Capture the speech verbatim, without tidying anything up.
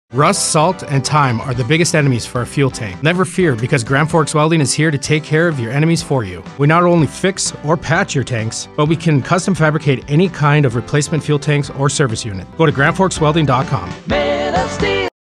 Rust, salt, and time are the biggest enemies for a fuel tank. Never fear, because Grand Forks Welding is here to take care of your enemies for you. We not only fix or patch your tanks, but we can custom fabricate any kind of replacement fuel tanks or service unit. Go to grand forks welding dot com. Made of steel.